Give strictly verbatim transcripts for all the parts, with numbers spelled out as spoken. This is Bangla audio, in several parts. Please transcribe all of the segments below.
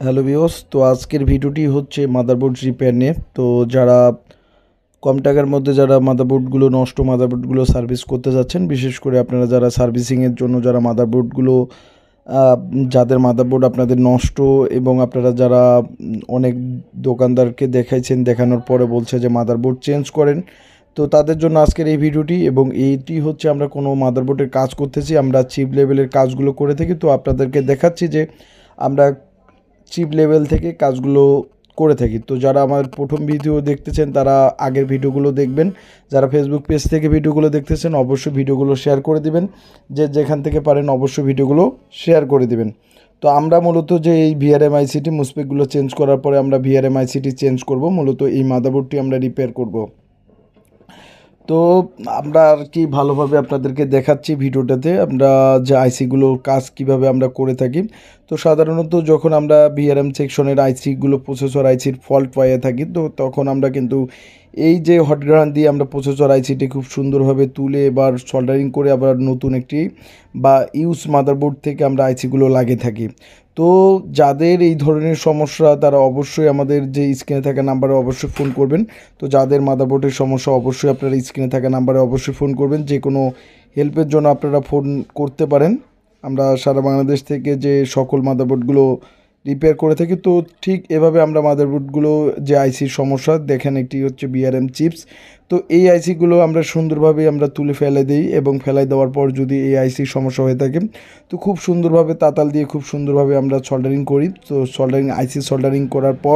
হ্যালো ভিউয়ার্স, তো আজকের ভিডিওটি হচ্ছে মাদারবোর্ড রিপেয়ার নিয়ে। তো যারা কম টাকার মধ্যে যারা মাদারবোর্ডগুলো নষ্ট মাদারবোর্ডগুলো সার্ভিস করতে যাচ্ছেন, বিশেষ করে আপনারা যারা সার্ভিসিংয়ের জন্য যারা মাদারবোর্ডগুলো যাদের মাদারবোর্ড আপনাদের নষ্ট এবং আপনারা যারা অনেক দোকানদারকে দেখাইছেন, দেখানোর পরে বলছে যে মাদারবোর্ড চেঞ্জ করেন, তো তাদের জন্য আজকের এই ভিডিওটি। এবং এইটি হচ্ছে আমরা কোনো মাদারবোর্ডের কাজ করতেছি, আমরা চিপ লেভেলের কাজগুলো করে থাকি। তো আপনাদেরকে দেখাচ্ছি যে আমরা চিপ লেভেল থেকে কাজগুলো করে থাকি। তো যারা আমার প্রথম ভিডিও দেখতেছেন তারা আগের ভিডিওগুলো দেখবেন, যারা ফেসবুক পেজ থেকে ভিডিওগুলো দেখতেছেন অবশ্যই ভিডিওগুলো শেয়ার করে দিবেন, যে যেখান থেকে পারেন অবশ্যই ভিডিওগুলো শেয়ার করে দিবেন। তো আমরা মূলত যে এই ভিআরএম আইসিটি মুসপেকগুলো চেঞ্জ করার পরে আমরা ভিআরএম আইসিটি চেঞ্জ করব, মূলত এই মাদারবোর্ডটি আমরা রিপেয়ার করব। তো আমরা আর কি ভালোভাবে আপনাদেরকে দেখাচ্ছি ভিডিওটাতে আমরা যে আইসিগুলোর কাজ কিভাবে আমরা করে থাকি। তো সাধারণত যখন আমরা ভিআরএম সেকশনের আইসিগুলো প্রসেসর আইসির ফল্ট পাইয়ে থাকি, তো তখন আমরা কিন্তু এই যে হট গ্রাইন্ড দিয়ে আমরা প্রসেসর আইসিটি খুব সুন্দরভাবে তুলে এবার সোল্ডারিং করে আবার নতুন একটি বা ইউজ মাদারবোর্ড থেকে আমরা আইসিগুলো লাগিয়ে থাকি। তো যাদের এই ধরনের সমস্যা তারা অবশ্যই আমাদের যে স্ক্রিনে থাকা নাম্বারে অবশ্যই ফোন করবেন। তো যাদের মাদারবোর্ডের সমস্যা অবশ্যই আপনারা স্ক্রিনে থাকা নাম্বারে অবশ্যই ফোন করবেন, যে কোনো হেল্পের জন্য আপনারা ফোন করতে পারেন। আমরা সারা বাংলাদেশ থেকে যে সকল মাদারবোর্ডগুলো রিপেয়ার করে থাকি। তো ঠিক এভাবে আমরা মাদারবোর্ডগুলো যে আইসির সমস্যা দেখেন, একটি হচ্ছে বিআরএম চিপস। তো এই আইসিগুলো আমরা সুন্দরভাবে আমরা তুলে ফেলে দিই এবং ফেলাই দেওয়ার পর যদি এই আইসির সমস্যা হয়ে থাকে তো খুব সুন্দরভাবে তাতাল দিয়ে খুব সুন্দরভাবে আমরা সোল্ডারিং করি। তো সোল্ডারিং আইসি সোল্ডারিং করার পর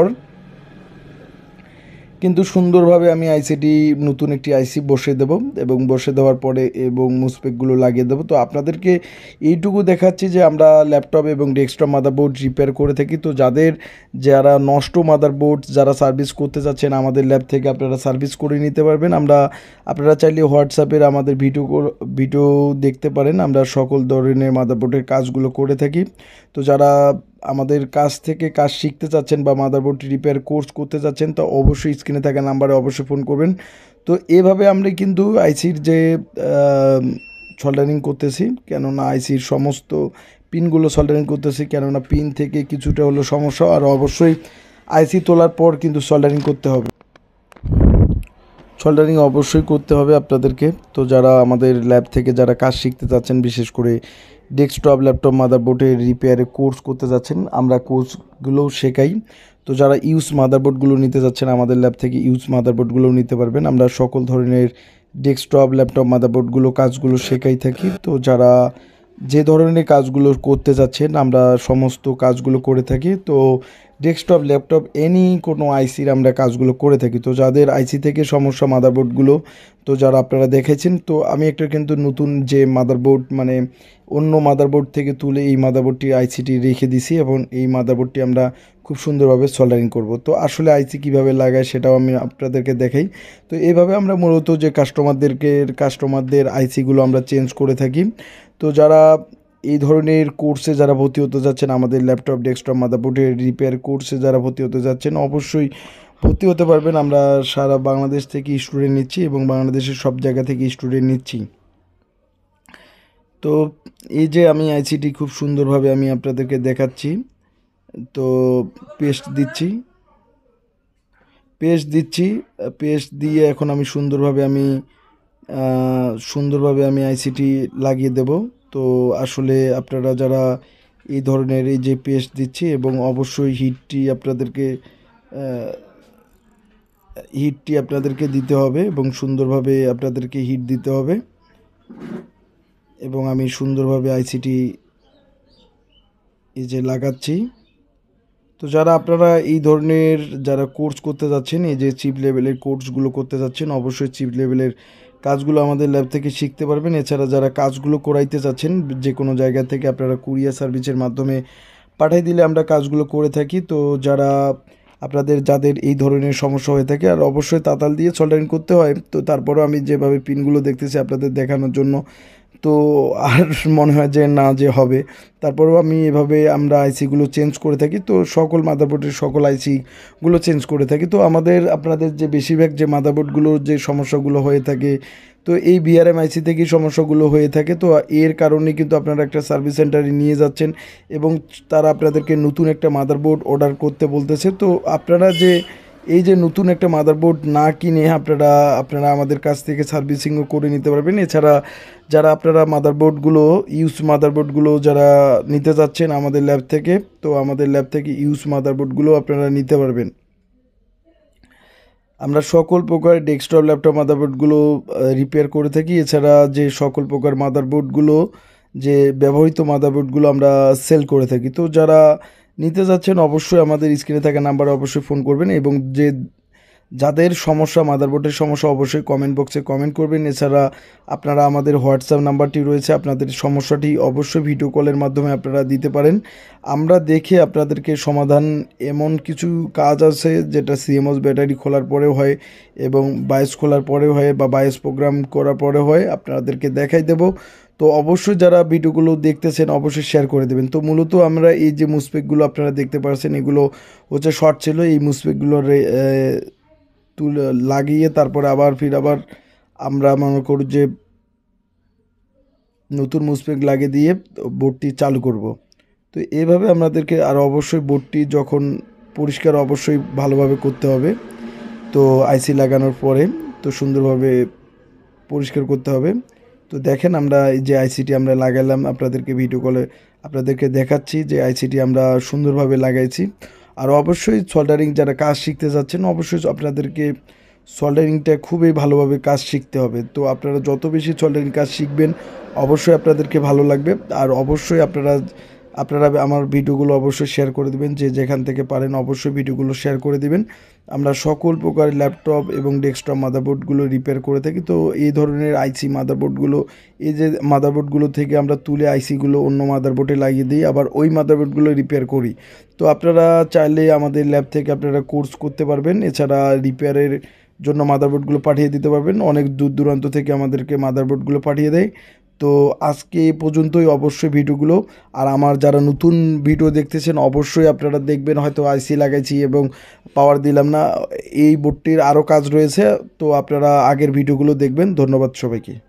কিন্তু সুন্দরভাবে আমি আইসিটি নতুন একটি আইসি বসে দেব এবং বসে দেওয়ার পরে এবং মুসপেকগুলো লাগিয়ে দেবো। তো আপনাদেরকে এইটুকু দেখাচ্ছি যে আমরা ল্যাপটপ এবং ডেস্কটপ মাদারবোর্ড রিপেয়ার করে থাকি। তো যাদের যারা নষ্ট মাদারবোর্ড যারা সার্ভিস করতে চাচ্ছেন আমাদের ল্যাব থেকে আপনারা সার্ভিস করে নিতে পারবেন। আমরা আপনারা চাইলে হোয়াটসঅ্যাপের আমাদের ভিডিও ভিডিও দেখতে পারেন, আমরা সকল ধরনের মাদারবোর্ডের কাজগুলো করে থাকি। তো যারা আমাদের কাছ থেকে কাজ শিখতে চাচ্ছেন বা মাদারবোর্ড রিপেয়ার কোর্স করতে চাচ্ছেন তো অবশ্যই স্ক্রিনে থাকা নাম্বারে অবশ্যই ফোন করবেন। তো এভাবে আমরা কিন্তু আইসির যে সোল্ডারিং করতেছি, কেননা আইসির সমস্ত পিনগুলো সোল্ডারিং করতেছি, কেননা পিন থেকে কিছুটা হলো সমস্যা, আর অবশ্যই আইসি তোলার পর কিন্তু সোল্ডারিং করতে হবে, সোল্ডারিং অবশ্যই করতে হবে আপনাদেরকে। তো যারা আমাদের ল্যাব থেকে যারা কাজ শিখতে চাচ্ছেন, বিশেষ করে ডেস্কটপ ল্যাপটপ মাদারবোর্ডের রিপেয়ারে কোর্স করতে যাচ্ছেন, আমরা কোর্সগুলোও শেখাই। তো যারা ইউজ মাদারবোর্ডগুলো নিতে যাচ্ছেন আমাদের ল্যাব থেকে ইউজ মাদারবোর্ডগুলোও নিতে পারবেন। আমরা সকল ধরনের ডেস্কটপ ল্যাপটপ মাদারবোর্ডগুলো কাজগুলো শেখাই থাকি। তো যারা যে ধরনের কাজগুলো করতে যাচ্ছেন আমরা সমস্ত কাজগুলো করে থাকি। তো ডেস্কটপ ল্যাপটপ এনি কোনো আইসির আমরা কাজগুলো করে থাকি। তো যাদের আইসি থেকে সমস্যা মাদারবোর্ডগুলো তো যারা আপনারা দেখেছেন, তো আমি একটা কিন্তু নতুন যে মাদারবোর্ড মানে অন্য মাদারবোর্ড থেকে তুলে এই মাদারবোর্ডটি আইসিটি রেখে দিছি এবং এই মাদারবোর্ডটি আমরা খুব সুন্দরভাবে সোল্ডারিং করব। তো আসলে আইসি কীভাবে লাগায় সেটাও আমি আপনাদেরকে দেখাই। তো এইভাবে আমরা মূলত যে কাস্টমারদেরকে কাস্টমারদের আইসিগুলো আমরা চেঞ্জ করে থাকি। তো যারা এই ধরনের কোর্সে যারা ভর্তি হতে যাচ্ছেন আমাদের ল্যাপটপ ডেস্কটপ মাদারবোর্ডের রিপেয়ার কোর্সে যারা ভর্তি হতে যাচ্ছেন অবশ্যই ভর্তি হতে পারবেন। আমরা সারা বাংলাদেশ থেকে স্টুডেন্ট নিচ্ছি এবং বাংলাদেশের সব জায়গা থেকে স্টুডেন্ট নিচ্ছি। তো এই যে আমি আইসিটি খুব সুন্দরভাবে আমি আপনাদেরকে দেখাচ্ছি। তো পেস্ট দিচ্ছি পেস্ট দিচ্ছি পেস্ট দিয়ে এখন আমি সুন্দরভাবে আমি সুন্দরভাবে আমি আইসিটি লাগিয়ে দেব। তো আসলে আপনারা যারা এই ধরনের এই যে পেস্ট দিচ্ছি এবং অবশ্যই হিটটি আপনাদেরকে হিটটি আপনাদেরকে দিতে হবে এবং সুন্দরভাবে আপনাদেরকে হিট দিতে হবে এবং আমি সুন্দরভাবে আইসিটি এই যে লাগাচ্ছি। তো যারা আপনারা এই ধরনের যারা কোর্স করতে যাচ্ছেন, এই যে চিপ লেভেলের কোর্সগুলো করতে যাচ্ছেন অবশ্যই চিপ লেভেলের কাজগুলো আমাদের ল্যাব থেকে শিখতে পারবেন। এছাড়া যারা কাজগুলো করাইতে চাচ্ছেন যে কোনো জায়গা থেকে আপনারা কুরিয়ার সার্ভিসের মাধ্যমে পাঠিয়ে দিলে আমরা কাজগুলো করে থাকি। তো যারা আপনাদের যাদের এই ধরনের সমস্যা হয়ে থাকে আর অবশ্যই তাতাল দিয়ে সোল্ডারিং করতে হয়। তো তারপরও আমি যেভাবে পিনগুলো দেখতেছি আপনাদের দেখানোর জন্য, তো আর মনে হয় যে না যে হবে, তারপরেও আমি এভাবে আমরা আইসিগুলো চেঞ্জ করে থাকি। তো সকল মাদারবোর্ডের সকল আইসিগুলো চেঞ্জ করে থাকি। তো আমাদের আপনাদের যে বেশিরভাগ যে মাদারবোর্ডগুলোর যে সমস্যাগুলো হয়ে থাকে, তো এই বিআরএম আইসি থেকেই সমস্যাগুলো হয়ে থাকে। তো এর কারণে কিন্তু আপনারা একটা সার্ভিস সেন্টারে নিয়ে যাচ্ছেন এবং তারা আপনাদেরকে নতুন একটা মাদারবোর্ড অর্ডার করতে বলতেছে। তো আপনারা যে এই যে নতুন একটা মাদারবোর্ড না কিনে আপনারা আপনারা আমাদের কাছ থেকে সার্ভিসিংও করে নিতে পারবেন। এছাড়া যারা আপনারা মাদারবোর্ডগুলো ইউজ মাদারবোর্ডগুলো যারা নিতে যাচ্ছেন আমাদের ল্যাব থেকে, তো আমাদের ল্যাব থেকে ইউজ মাদারবোর্ডগুলো আপনারা নিতে পারবেন। আমরা সকল প্রকার ডেস্কটপ ল্যাপটপ মাদারবোর্ডগুলো রিপেয়ার করে থাকি। এছাড়া যে সকল প্রকার মাদারবোর্ডগুলো যে ব্যবহৃত মাদারবোর্ডগুলো আমরা সেল করে থাকি। তো যারা নিতে যাচ্ছেন অবশ্যই আমাদের স্ক্রিনে থাকা নাম্বারে অবশ্যই ফোন করবেন এবং যে যাদের সমস্যা মাদারবোর্ডের সমস্যা অবশ্যই কমেন্ট বক্সে কমেন্ট করবেন। এছাড়া আপনারা আমাদের হোয়াটসঅ্যাপ নাম্বারটি রয়েছে, আপনাদের সমস্যাটি অবশ্যই ভিডিও কলের মাধ্যমে আপনারা দিতে পারেন। আমরা দেখে আপনাদেরকে সমাধান, এমন কিছু কাজ আছে যেটা সিএমওস ব্যাটারি খোলার পরেও হয় এবং বায়োস খোলার পরেও হয় বা বায়োস প্রোগ্রাম করার পরে হয়, আপনাদেরকে দেখাই দেব। তো অবশ্যই যারা ভিডিওগুলো দেখতেছেন অবশ্যই শেয়ার করে দেবেন। তো মূলত আমরা এই যে মুসপেকগুলো আপনারা দেখতে পাচ্ছেন এগুলো হচ্ছে শর্ট ছিল, এই মুসপেকগুলোর তুলে লাগিয়ে তারপরে আবার ফির আবার আমরা মনে করি যে নতুন মুসপেক লাগিয়ে দিয়ে বোর্ডটি চালু করব। তো এইভাবে আপনাদেরকে আর অবশ্যই বোর্ডটি যখন পরিষ্কার অবশ্যই ভালোভাবে করতে হবে। তো আইসি লাগানোর পরে তো সুন্দরভাবে পরিষ্কার করতে হবে। তো দেখেন আমরা এই যে আইসিটি আমরা লাগালাম, আপনাদেরকে ভিডিও কলে আপনাদেরকে দেখাচ্ছি যে আইসিটি আমরা সুন্দরভাবে লাগাইছি। আর অবশ্যই সোল্ডারিং যারা কাজ শিখতে যাচ্ছেন অবশ্যই আপনাদেরকে সোল্ডারিংটা খুবই ভালোভাবে কাজ শিখতে হবে। তো আপনারা যত বেশি সোল্ডারিং কাজ শিখবেন অবশ্যই আপনাদেরকে ভালো লাগবে। আর অবশ্যই আপনারা আপনারা আমার ভিডিওগুলো অবশ্যই শেয়ার করে দেবেন, যে যেখান থেকে পারেন অবশ্যই ভিডিওগুলো শেয়ার করে দিবেন। আমরা সকল প্রকার ল্যাপটপ এবং ডেস্কটপ মাদারবোর্ডগুলো রিপেয়ার করে থাকি। তো এই ধরনের আইসি মাদারবোর্ডগুলো, এই যে মাদারবোর্ডগুলো থেকে আমরা তুলে আইসিগুলো অন্য মাদারবোর্ডে লাগিয়ে দিই, আবার ওই মাদারবোর্ডগুলো রিপেয়ার করি। তো আপনারা চাইলে আমাদের ল্যাব থেকে আপনারা কোর্স করতে পারবেন। এছাড়া রিপেয়ারের জন্য মাদারবোর্ডগুলো পাঠিয়ে দিতে পারবেন, অনেক দূর দূরান্ত থেকে আমাদেরকে মাদারবোর্ডগুলো পাঠিয়ে দেয়। তো আজকে এই পর্যন্তই অবশ্যই ভিডিওগুলো। আর আমার যারা নতুন ভিডিও দেখতেছেন অবশ্যই আপনারা দেখবেন হয়তো আইসি লাগাইছি এবং পাওয়ার দিলাম না, এই বোর্ডটির আরও কাজ রয়েছে। তো আপনারা আগের ভিডিওগুলো দেখবেন। ধন্যবাদ সবাইকে।